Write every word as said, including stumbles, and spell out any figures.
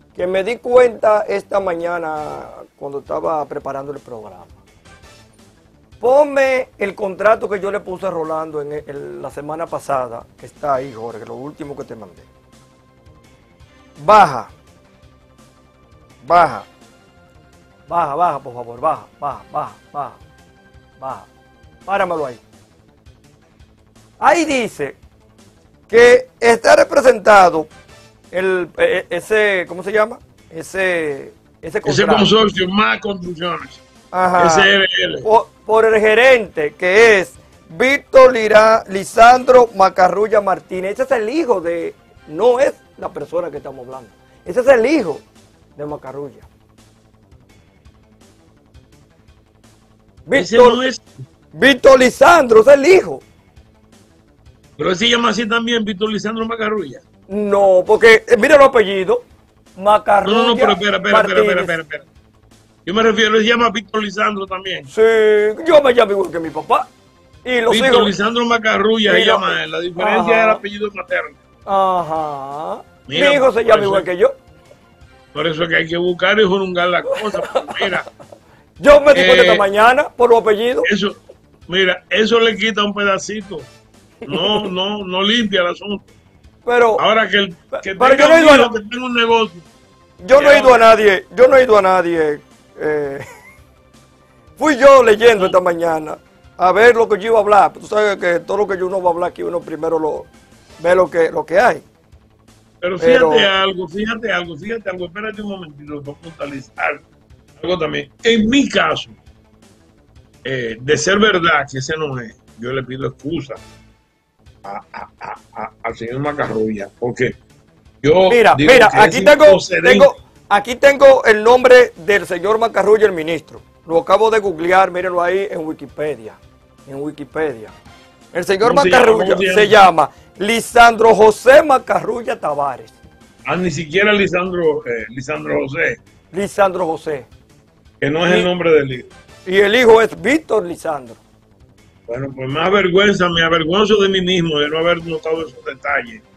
que me di cuenta esta mañana cuando estaba preparando el programa. Ponme el contrato que yo le puse a Rolando en, el, la semana pasada, que está ahí, Jorge, lo último que te mandé. Baja. Baja. Baja, baja, por favor, baja, baja, baja, baja, baja. Páramelo ahí. Ahí dice que está representado el, ese, ¿cómo se llama? Ese, ese, ese consorcio, más construcciones. Ajá. S R L. Por, por el gerente, que es Víctor Lira, Lisandro Macarrulla Martínez. Ese es el hijo de, no es la persona que estamos hablando. Ese es el hijo de Macarrulla. Víctor, no es... Víctor Lisandro es el hijo. Pero se llama así también, Víctor Lisandro Macarrulla. No, porque eh, mira los apellidos. Macarrulla. No, no, pero espera, espera, espera, espera, espera, espera. Yo me refiero, él se llama Víctor Lisandro también. Sí, yo me llamo igual que mi papá. Y los Víctor hijos... Lisandro Macarrulla se llama él. La diferencia es el apellido materno. Ajá. Mira, mi hijo se llama igual que yo. Por eso es que hay que buscar y jurungar la cosa. Mira. Yo me di cuenta eh, esta mañana por los apellidos. Eso, mira, eso le quita un pedacito. No, no, no limpia el asunto. Pero, ahora que, el, que pero tenga yo no he un ido hijo, a, que tenga un negocio. Yo no he ido a nadie, yo no he ido a nadie. Eh, fui yo leyendo esta mañana a ver lo que yo iba a hablar. Tú sabes que todo lo que yo uno va a hablar aquí, uno primero lo ve lo que, lo que hay. Pero fíjate Pero, algo, fíjate algo, fíjate algo, espérate un momentito para puntualizar algo también. En mi caso, eh, de ser verdad que ese no es, yo le pido excusa a, a, a, a, al señor Macarrulla, porque yo mira, digo mira, que aquí tengo, tengo, aquí tengo el nombre del señor Macarrulla, el ministro. Lo acabo de googlear, mírenlo ahí en Wikipedia, en Wikipedia. El señor Macarrulla se, se llama Lisandro José Macarrulla Tavares. Ah, ni siquiera Lisandro, eh, Lisandro José. Lisandro José. Que no es y, el nombre del hijo. Y el hijo es Víctor Lisandro. Bueno, pues más vergüenza, me avergüenzo de mí mismo de no haber notado esos detalles